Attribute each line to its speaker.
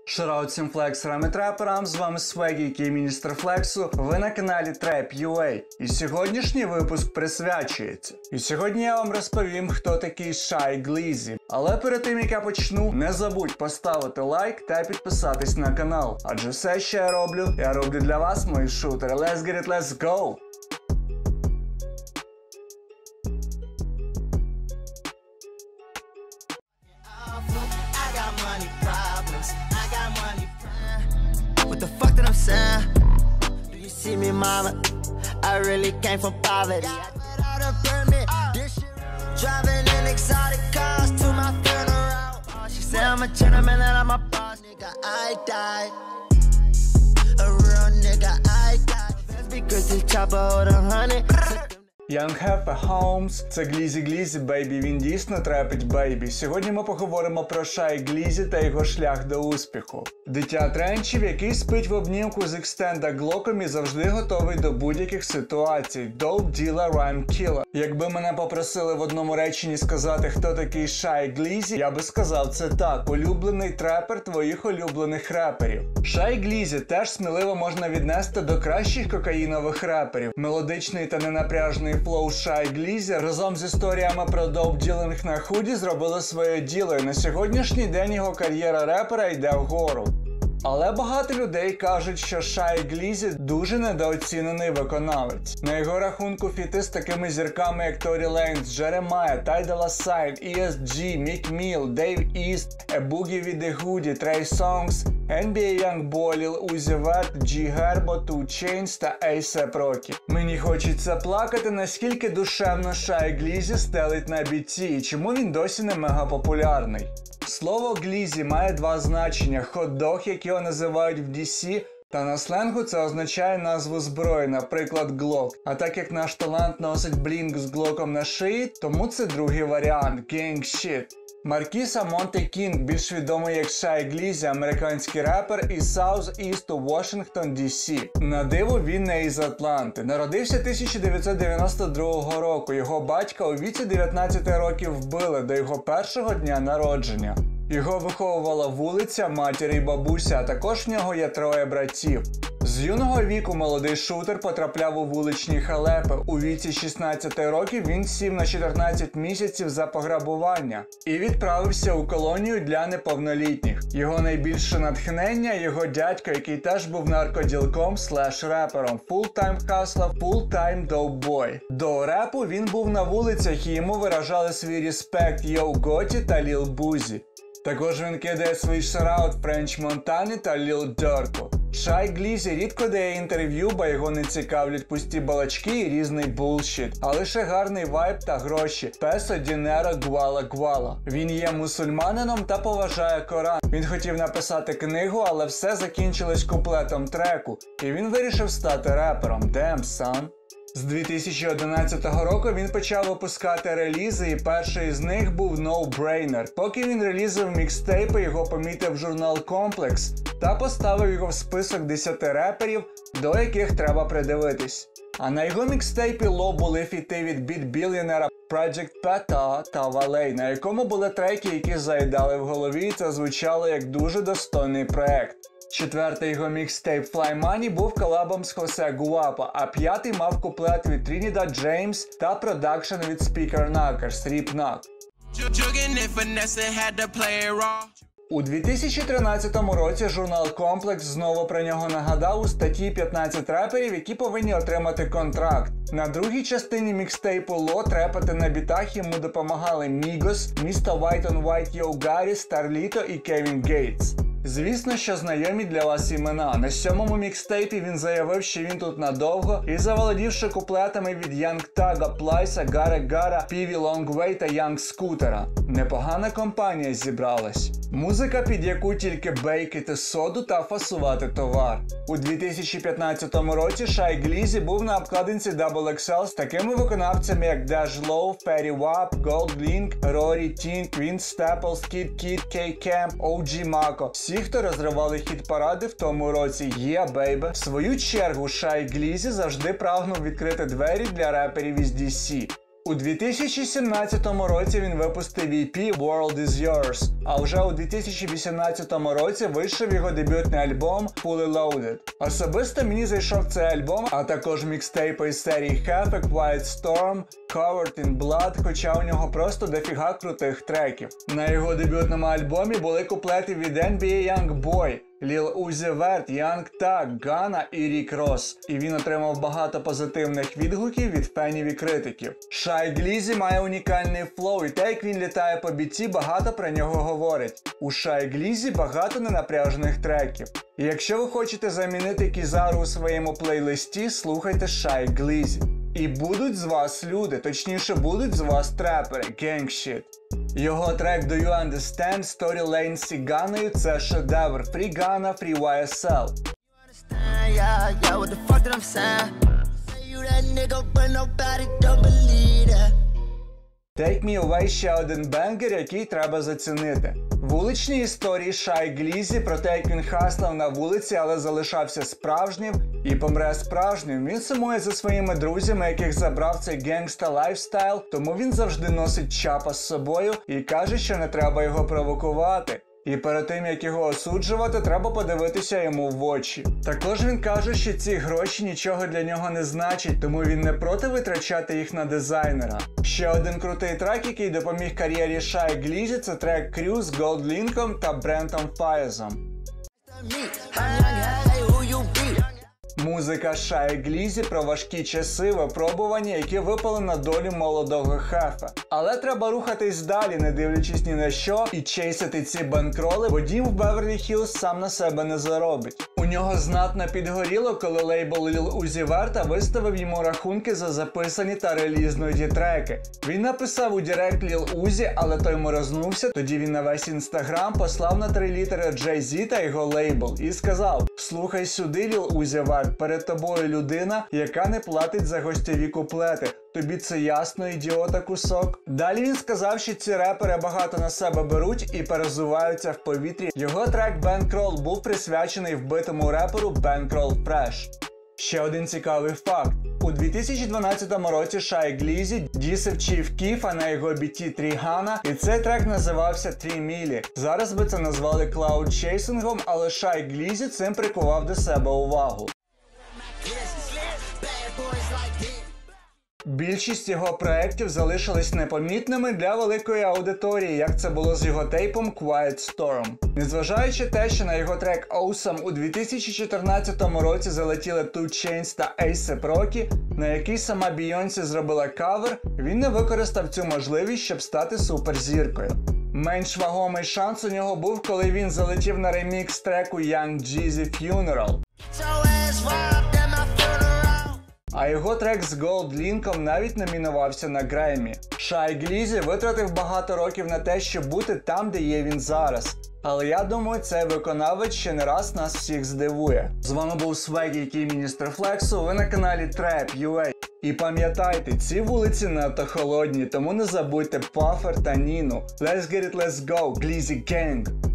Speaker 1: Шараут всім флексерам і треперам, з вами Свегі, який міністр флексу, ви на каналі Trap.ua. І сьогоднішній випуск присвячується. І сьогодні я вам розповім, хто такий Shy Glizzy. Але перед тим, як я почну, не забудь поставити лайк та підписатись на канал. Адже все, що я роблю для вас, мої шутери. Let's get it, let's go!
Speaker 2: What the fuck that I'm saying? Do you see me, mama? I really came from poverty. I did all the permit, this shit. Driving in exotic cars to my funeral. Oh, she said I'm a gentleman and I'm a boss. Nigga, I died. A real nigga, I died. That's because this chopper hold 100.
Speaker 1: Young Heffa Holmes, це Glizzy Baby, він дійсно трепить Baby. Сьогодні ми поговоримо про Shy Glizzy та його шлях до успіху. Дитя тренчів, який спить в обнімку з екстенда Глоком і завжди готовий до будь-яких ситуацій. Dope Dealer Rhyme Killer. Якби мене попросили в одному реченні сказати, хто такий Shy Glizzy, я би сказав це так: улюблений трепер твоїх улюблених реперів. Shy Glizzy теж сміливо можна віднести до кращих кокаїнових реперів. Мелодичний та ненапряжний флоу Shy Glizzy разом з історіями про доп-ділинг на худі зробили своє діло, і на сьогоднішній день його кар'єра репера йде вгору. Але багато людей кажуть, що Shy Glizzy дуже недооцінений виконавець. На його рахунку фіти з такими зірками, як Tory Lanez, Джеремая, Ty Dolla $ign, ESG, Meek Mill, Dave East, A Boogie with the Hoodie, Trey Songz, NBA Youngboy, Lil Uzi Vert, G Herbo, 2 Chainz та A$AP Rocky. Мені хочеться плакати, наскільки душевно Shy Glizzy стелить на біті і чому він досі не мегапопулярний. Слово Glizzy має два значення: хот-дог, як його називають в DC, та на сленгу це означає назву зброї, наприклад Glock. А так як наш талант носить блінк з глоком на шиї, тому це другий варіант – Gang Shit. Маркіса Монте Кінг, більш відомий як Shy Glizzy, американський репер із South-East Washington, D.C. На диво, він не із Атланти. Народився 1992 року. Його батька у віці 19 років вбили до його першого дня народження. Його виховувала вулиця, матір і бабуся, а також в нього є троє братів. З юного віку молодий шутер потрапляв у вуличні халепи. У віці 16 років він сів на 14 місяців за пограбування і відправився у колонію для неповнолітніх. Його найбільше натхнення – його дядько, який теж був наркоділком /репером, full-time hustler, full-time dope boy. До репу він був на вулицях і йому виражали свій респект Yo Gotti та Lil Boosie. Також він кидає свій шараут French Montana та Lil Durk. Shy Glizzy рідко дає інтерв'ю, бо його не цікавлять пусті балачки і різний булшіт, а лише гарний вайб та гроші. Песо, дінеро, гвала. Він є мусульманином та поважає Коран. Він хотів написати книгу, але все закінчилось куплетом треку, і він вирішив стати репером. Damn, son. З 2011 року він почав випускати релізи, і перший з них був No Brainer. Поки він релізив мікстейпи, його помітив журнал Complex та поставив його в список 10 реперів, до яких треба придивитись. А на його мікстейпі Low були фіти від Beat Billionaire, Project Peta та Valet, на якому були треки, які заїдали в голові, і це звучало як дуже достойний проект. Четвертий його мікстейп Fly Money був колабом з Хосе Гуапо, а п'ятий мав куплет від Trinidad James та продакшн від Speaker Knockers, Rip Knock. У 2013 році журнал Complex знову про нього нагадав у статті 15 реперів, які повинні отримати контракт. На другій частині мікстейпу Ло трепати на бітах йому допомагали Migos, Mr. White on White, Yo Gotti, Starlito і Kevin Gates. Звісно, що знайомі для вас імена. На 7-му мікстейпі він заявив, що він тут надовго, і заволодівши куплетами від Young Thug, Plysa, Gara, Pivy Longway та Young Scooter. Непогана компанія зібралась. Музика, під яку тільки бейкити соду та фасувати товар. У 2015 році Shy Glizzy був на обкладинці XXL з такими виконавцями, як Dash Low, Fetty Wap, Gold Link, Rory, Tink, Queen Staples, Kid Kid, K-Camp, OG Mako. Всі, хто розривали хіт-паради в тому році, Yeah Baby. В свою чергу Shy Glizzy завжди прагнув відкрити двері для реперів із DC. У 2017 році він випустив EP World Is Yours, а вже у 2018 році вийшов його дебютний альбом Fully Loaded. Особисто мені зайшов цей альбом, а також мікстейпи із серії Have a Quiet Storm, Covered in Blood, хоча у нього просто дофіга крутих треків. На його дебютному альбомі були куплети від NBA YoungBoy, Lil Uzi Vert, Young Thug, Gunna і Rick Ross. І він отримав багато позитивних відгуків від фенів і критиків. Shy Glizzy має унікальний флоу, і те, як він літає по біті, багато про нього говорить. У Shy Glizzy багато ненапряжених треків. І якщо ви хочете замінити Кізару у своєму плейлисті, слухайте Shy Glizzy. І будуть з вас люди, точніше будуть з вас трепери, gang shit. Його трек Do You Understand, Story Lane з Ганною – це шедевр. Free Gunna, Free YSL. Take Me Away – ще один бенгер, який треба зацінити. Вуличні історії Shy Glizzy про те, як він хаслав на вулиці, але залишався справжнім і помре справжнім. Він сумує за своїми друзями, яких забрав цей генгста лайфстайл, тому він завжди носить чапа з собою і каже, що не треба його провокувати. І перед тим, як його осуджувати, треба подивитися йому в очі. Також він каже, що ці гроші нічого для нього не значать, тому він не проти витрачати їх на дизайнера. Ще один крутий трек, який допоміг кар'єрі Shy Glizzy, це трек Crew з Gold Linkом та Брентом Файзом. Музика Shy Glizzy про важкі часи, випробування, які випали на долю молодого Хефа. Але треба рухатись далі, не дивлячись ні на що, і чейсити ці банкроли, бо дім в Беверлі-Хіллз сам на себе не заробить. У нього знатно підгоріло, коли лейбл Lil Uzi Vert виставив йому рахунки за записані та релізні треки. Він написав у директ Lil Uzi, але той морознувся, тоді він на весь інстаграм послав на 3 літери Jay-Z та його лейбл і сказав: «Слухай сюди, Lil Uzi Vert, перед тобою людина, яка не платить за гостєві куплети. Тобі це ясно, ідіота кусок?» Далі він сказав, що ці репери багато на себе беруть і перезуваються в повітрі. Його трек Bankroll був присвячений вбитому реперу Bankroll Fresh. Ще один цікавий факт. У 2012 році Shy Glizzy дісив Chief Keef на його біті 3 Gunna, і цей трек називався 3 Milli. Зараз би це назвали клауд-чейсингом, але Shy Glizzy цим прикував до себе увагу. Більшість його проєктів залишились непомітними для великої аудиторії, як це було з його тейпом Quiet Storm. Незважаючи те, що на його трек Awesome у 2014 році залетіли 2 Chainz та A$AP Rocky, на який сама Бейонсі зробила кавер, він не використав цю можливість, щоб стати суперзіркою. Менш вагомий шанс у нього був, коли він залетів на ремікс треку Young Jeezy Funeral. А його трек з Gold Linkом навіть номінувався на Греммі. Shy Glizzy витратив багато років на те, щоб бути там, де є він зараз. Але я думаю, цей виконавець ще не раз нас всіх здивує. З вами був Swaggy, який міністр Флексу, ви на каналі Trap.ua. І пам'ятайте, ці вулиці надто холодні, тому не забудьте Puffer та Ніну. Let's get it, let's go, Glizzy Gang!